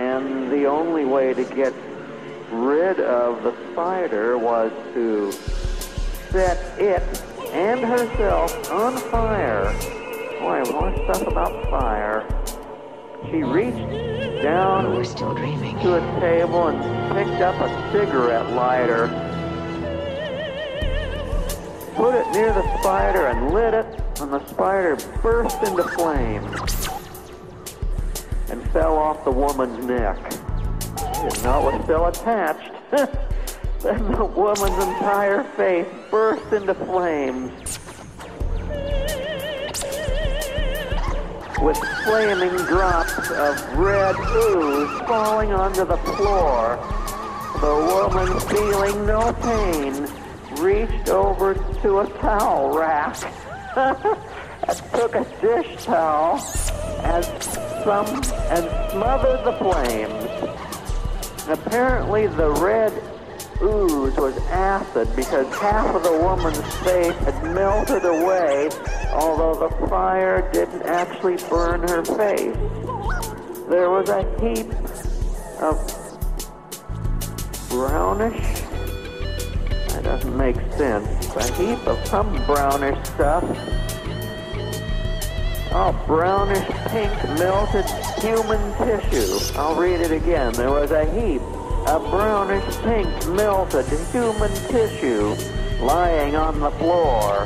and the only way to get rid of the spider was to set it and herself on fire. Boy, more stuff about fire. She reached down We're still dreaming. to a table and picked up a cigarette lighter, put it near the spider and lit it, and the spider burst into flames and fell off the woman's neck. She didn't know it was still attached. Then the woman's entire face burst into flames, with flaming drops of red ooze falling onto the floor. The woman, feeling no pain, reached over to a towel rack and took a dish towel and smothered the flames. Apparently the red ooze was acid because half of the woman's face had melted away, although the fire didn't actually burn her face. There was a heap of brownish, that doesn't make sense, a heap of some brownish stuff. Oh, brownish pink melted human tissue. I'll read it again. There was a heap of brownish pink melted human tissue lying on the floor.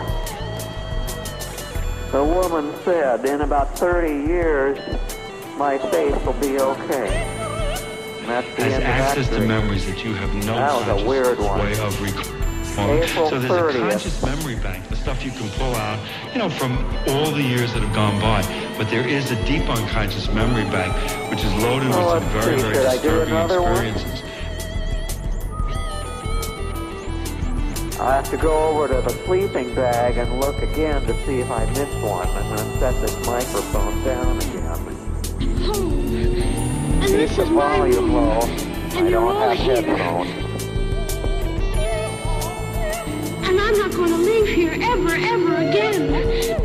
The woman said, in about 30 years, my face will be okay. And that's the end of that access to dream. memories that you have no That was a weird one. way of recalling. April So there's 30th. a conscious memory bank, the stuff you can pull out, from all the years that have gone by. But there is a deep unconscious memory bank, which is loaded with some very, very Should I do disturbing another one? experiences. I'll have to go over to the sleeping bag and look again to see if I missed one. I'm going to set this microphone down again. And Keep this the is my volume room. low. And I you're don't all have here. headphones. And I'm not going to leave here ever again.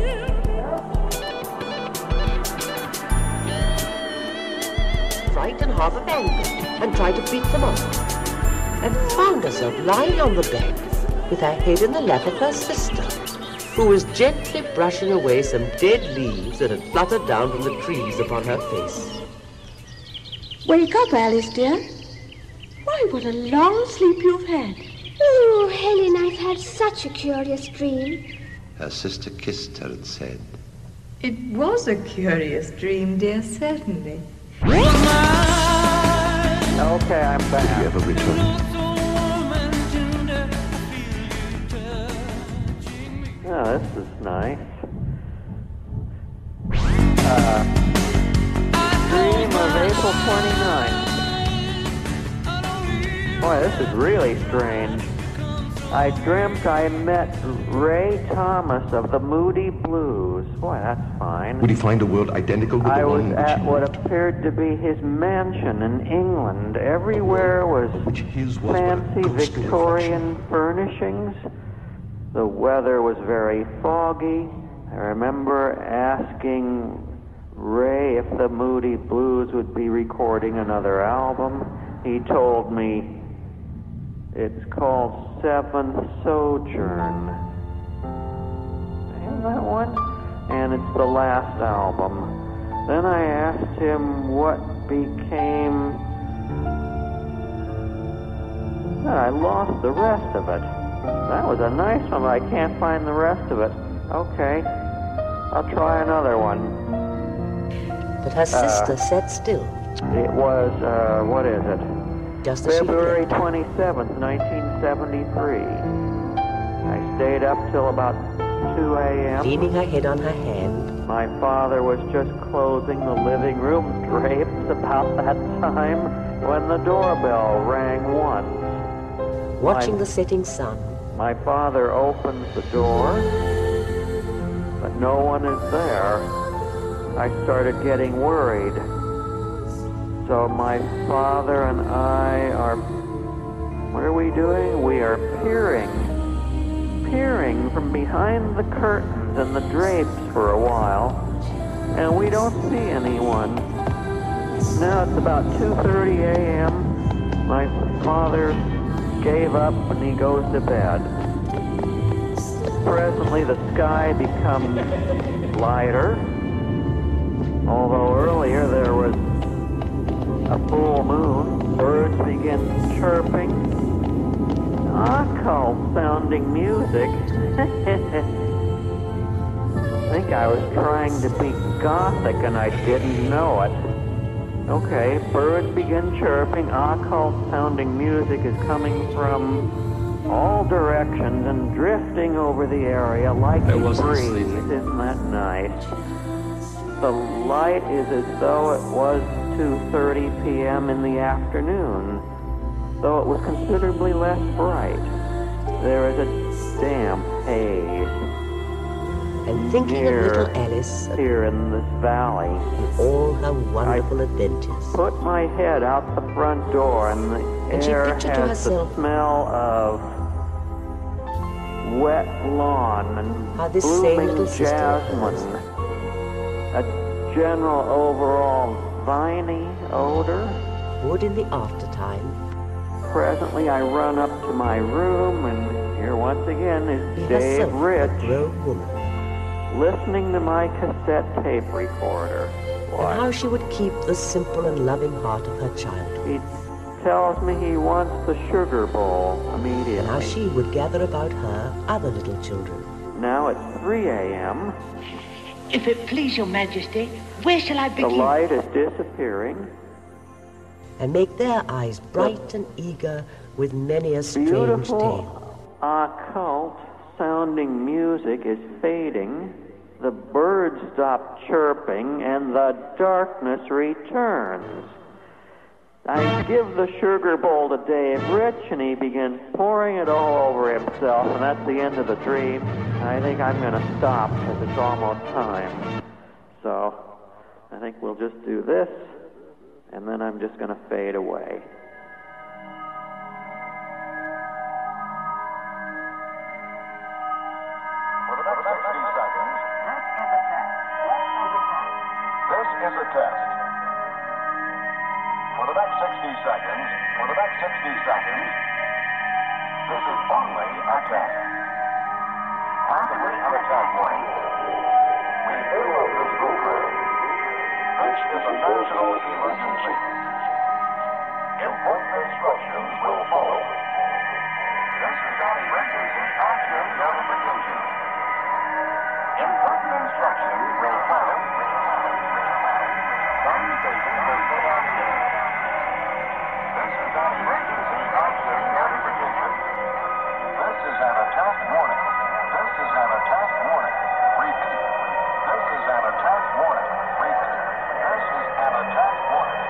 Fright and half of anger, and tried to beat them up. And found herself lying on the bed with her head in the lap of her sister, who was gently brushing away some dead leaves that had fluttered down from the trees upon her face. Wake up, Alice, dear. Why, what a long sleep you've had. Oh, Helen, I've had such a curious dream. Her sister kissed her and said, It was a curious dream, dear, certainly. Okay, I'm back. "Did you ever return?" Oh, this is nice. Dream of April 29th. Boy, this is really strange. I dreamt I met Ray Thomas of the Moody Blues. Boy, that's fine. Would he find a world identical with I the was one in which at he what lived? appeared to be his mansion in England. Everywhere was Which his was but a fancy ghostly Victorian furnishings. The weather was very foggy. I remember asking Ray if the Moody Blues would be recording another album. He told me it's called Seventh Sojourn. Isn't that one? And it's the last album. Then I asked him what became... I lost the rest of it. That was a nice one, but I can't find the rest of it. Okay, I'll try another one. But her sister sat still, It was, what is it? just as she February left. 27th, 1973. I stayed up till about 2 a.m. Leaning her head on her hand, My father was just closing the living room drapes about that time when the doorbell rang once. watching the setting sun. My father opens the door, but no one is there. I started getting worried. So my father and I are... What are we doing? We are peering from behind the curtains and the drapes for a while, and we don't see anyone. Now it's about 2:30 a.m. My father gave up and he goes to bed. Presently the sky becomes lighter, although earlier there was a full moon. Birds begin chirping. Occult sounding music. I think I was trying to be gothic and I didn't know it. Okay, birds begin chirping. Occult sounding music is coming from all directions and drifting over the area like a breeze. Isn't that nice? The light is as though it was 2:30 p.m. in the afternoon, though it was considerably less bright. There is a damp haze. And thinking of little Alice here in this valley, and all her wonderful adventures, put my head out the front door, and the air has the smell of wet lawn and blooming jasmine. A general overall viney odor. Wood in the aftertime. Presently I run up to my room, and here once again is Dave Rich, listening to my cassette tape recorder. And how she would keep the simple and loving heart of her childhood. He tells me he wants the sugar bowl immediately. And how she would gather about her other little children. Now it's 3 a.m. If it please your majesty, where shall I begin? The light is disappearing. And make their eyes bright and eager with many a strange tale. Occult sounding music is fading. The birds stop chirping and the darkness returns. I give the sugar bowl to Dave Rich and he begins pouring it all over himself, and that's the end of the dream. I think I'm going to stop because it's almost time. So I think we'll just do this, and then I'm just going to fade away. For the next 60 seconds, this is a test. For the next 60 seconds, this is only a test. Possibly an attack warning. We interrupt this program. This is a national emergency. Important instructions will follow. This is an emergency action notification. Important instructions will follow. Some stations will stay on the air. This is an emergency action notification. This is an attack warning. This is an attack warning. Repeat. This is an attack warning. Repeat. This is an attack warning.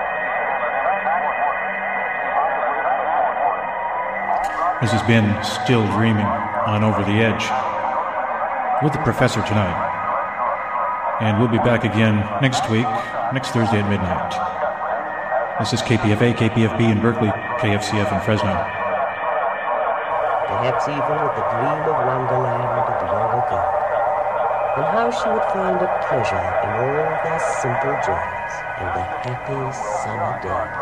This has been Still Dreaming on Over the Edge with the Professor tonight. And we'll be back again next week, next Thursday at midnight. This is KPFA, KPFB in Berkeley, KFCF in Fresno. Perhaps even with the dream of Wonderland of long ago. And how she would find a pleasure in all their simple joys and the happy summer days.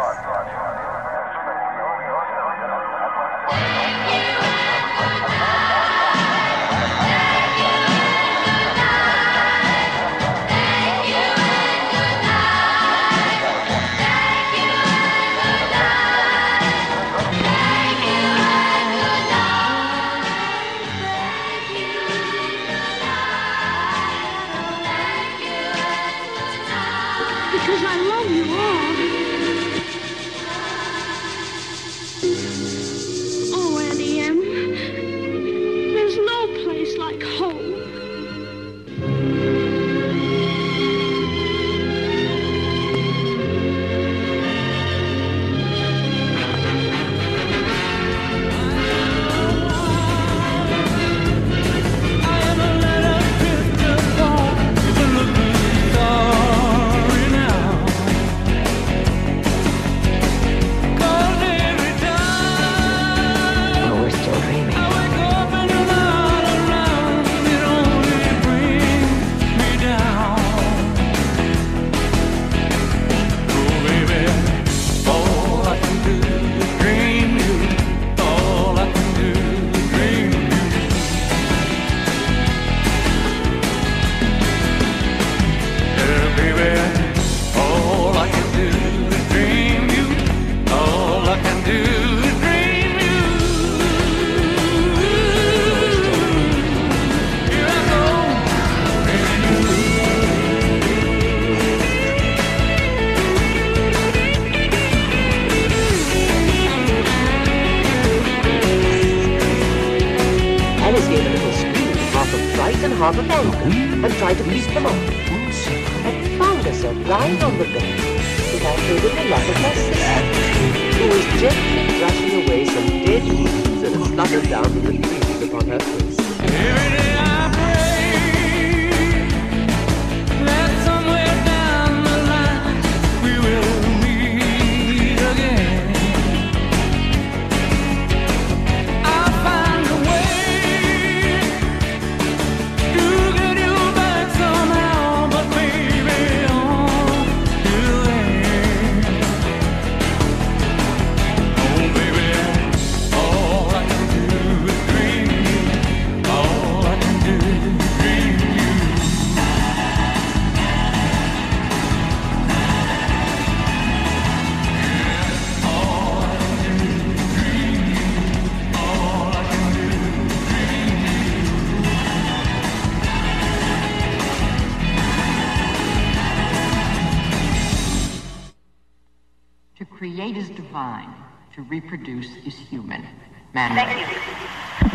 Because I love you all. have a banquet and tried to beat them up, and found herself lying on the bed with her head in the lap of her sister, who was gently brushing away some dead leaves that had fluttered down from the trees upon her face. Every day I pray that somewhere down the line we will meet again. I'll find a way to get you back somehow, but baby, till then, oh baby, all I can do is dream you. All I can do is dream you. All I can do is dream you. All I can do is dream To create is divine. To reproduce is human. Man. Thank you.